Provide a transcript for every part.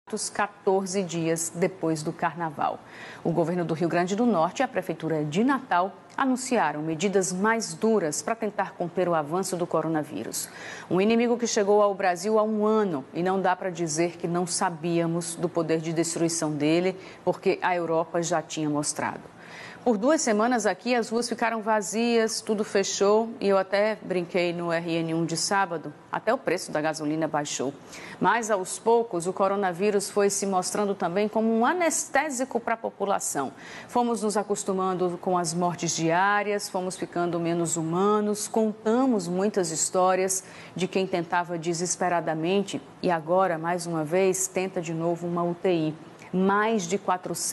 14 dias depois do Carnaval. O governo do Rio Grande do Norte e a Prefeitura de Natal anunciaram medidas mais duras para tentar conter o avanço do coronavírus. Um inimigo que chegou ao Brasil há um ano e não dá para dizer que não sabíamos do poder de destruição dele, porque a Europa já tinha mostrado. Por 2 semanas aqui, as ruas ficaram vazias, tudo fechou e eu até brinquei no RN1 de sábado, até o preço da gasolina baixou. Mas, aos poucos, o coronavírus foi se mostrando também como um anestésico para a população. Fomos nos acostumando com as mortes diárias, fomos ficando menos humanos, contamos muitas histórias de quem tentava desesperadamente e agora, mais uma vez, tenta de novo uma UTI. Mais de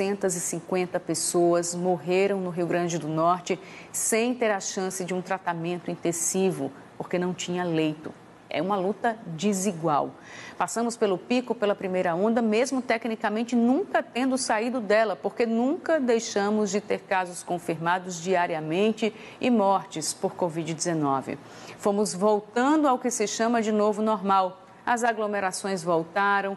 450 pessoas morreram no Rio Grande do Norte sem ter a chance de um tratamento intensivo, porque não tinha leito. É uma luta desigual. Passamos pelo pico, pela primeira onda, mesmo tecnicamente nunca tendo saído dela, porque nunca deixamos de ter casos confirmados diariamente e mortes por Covid-19. Fomos voltando ao que se chama de novo normal. As aglomerações voltaram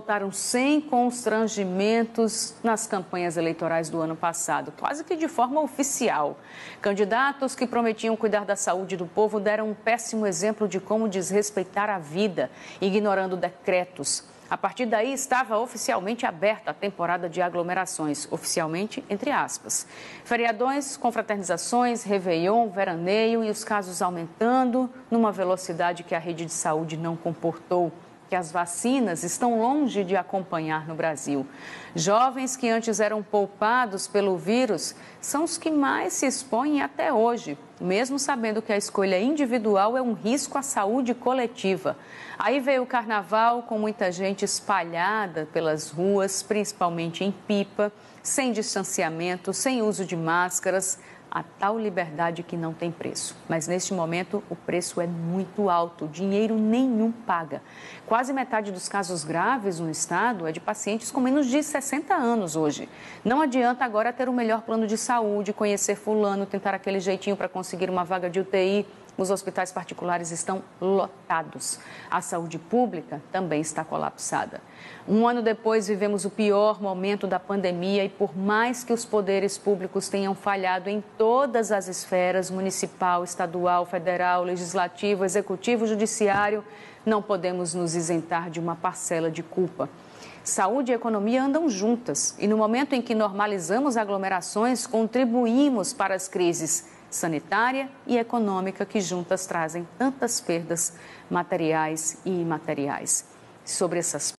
sem constrangimentos nas campanhas eleitorais do ano passado, quase que de forma oficial. Candidatos que prometiam cuidar da saúde do povo deram um péssimo exemplo de como desrespeitar a vida, ignorando decretos. A partir daí, estava oficialmente aberta a temporada de aglomerações, oficialmente, entre aspas. Feriadões, confraternizações, réveillon, veraneio e os casos aumentando numa velocidade que a rede de saúde não comportou, que as vacinas estão longe de acompanhar no Brasil. Jovens que antes eram poupados pelo vírus são os que mais se expõem até hoje, mesmo sabendo que a escolha individual é um risco à saúde coletiva. Aí veio o Carnaval com muita gente espalhada pelas ruas, principalmente em Pipa, sem distanciamento, sem uso de máscaras. A tal liberdade que não tem preço. Mas neste momento o preço é muito alto, dinheiro nenhum paga. Quase metade dos casos graves no estado é de pacientes com menos de 60 anos hoje. Não adianta agora ter o melhor plano de saúde, conhecer fulano, tentar aquele jeitinho para conseguir uma vaga de UTI. Os hospitais particulares estão lotados. A saúde pública também está colapsada. Um ano depois, vivemos o pior momento da pandemia e por mais que os poderes públicos tenham falhado em todas as esferas, municipal, estadual, federal, legislativo, executivo, judiciário, não podemos nos isentar de uma parcela de culpa. Saúde e economia andam juntas e no momento em que normalizamos aglomerações, contribuímos para as crises sanitária e econômica que juntas trazem tantas perdas materiais e imateriais. Sobre essas